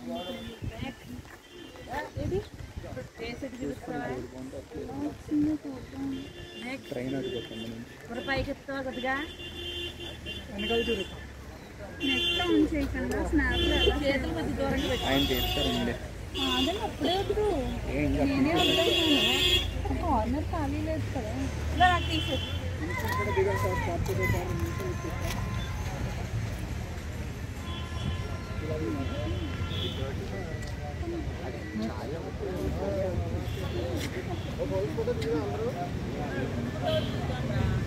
train పైకి ఎత్తావా కొద్దిగా వెనకాల తిరుగుతాం నెట్ ఆన్ చేయకుండా స్నాప్లో చేతులు కొద్ది దూరంగా పెట్టి ఆయన చేస్తారండి అదే అప్పుడే వద్దు నేనే వద్దాను కార్నర్ ఖాళీ లేదు కదా ఇలా నాకు తీసేది ఛాయ